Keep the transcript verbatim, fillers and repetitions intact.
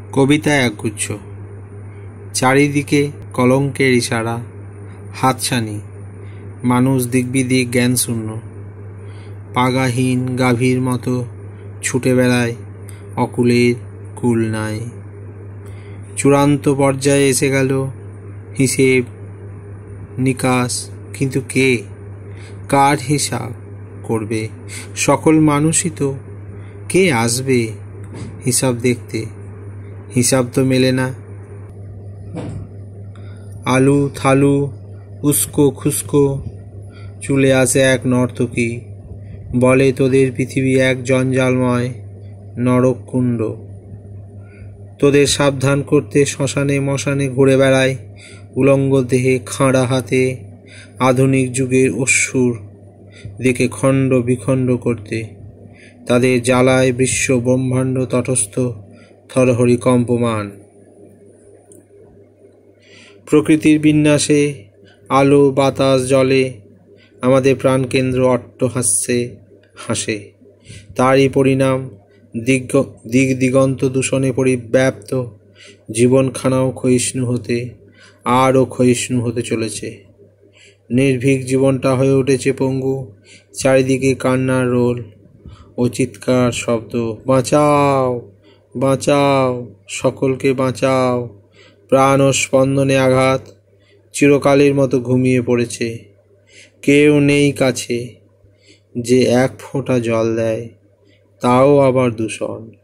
কবিতা একগুচ্ছ। চারিদিকে কলঙ্কের ইশারা, হাতছানি, মানুষ দিকবিদিক জ্ঞানশূন্য, পাগাহীন গাভীর মতো ছুটে বেড়ায়, অকুলের কুল নাই। চূড়ান্ত পর্যায়ে এসে গেল হিসেব নিকাশ, কিন্তু কে কার হিসাব করবে? সকল মানুষই তো, কে আসবে হিসাব দেখতে? হিসাব তো মেলে না। আলু থালু উস্কো খুস্কো চলে আসে এক নর্তকী, বলে তোদের পৃথিবী এক জঞ্জালময় নরককুণ্ড। তোদের সাবধান করতে শ্মশানে মশানে ঘুরে বেড়ায় উলঙ্গ দেহে খাঁড়া হাতে, আধুনিক যুগের অসুর দেখে খণ্ড বিখণ্ড করতে। তাদের জ্বালায় বিশ্ব ব্রহ্মাণ্ড তটস্থ থরহরি কম্পমান। প্রকৃতির বিন্যাসে আলো বাতাস জলে আমাদের প্রাণকেন্দ্র অট্টহাস্যে হাসে। তারই পরিণাম দিগ দিগ দিগন্ত দূষণে পরিব্যাপ্ত জীবনখানাও ক্ষয়িষ্ণু হতে আরও ক্ষয়িষ্ণু হতে চলেছে। নির্ভীক জীবনটা হয়ে উঠেছে পঙ্গু, চারিদিকে কান্নার রোল ও চিৎকার শব্দ। বাঁচাও বাঁচাও, সকলকে বাঁচাও। প্রাণ ও স্পন্দনে আঘাত, চিরকালের মতো ঘুমিয়ে পড়েছে। কেউ নেই কাছে যে এক ফোঁটা জল দেয়, তাও আবার দূষণ।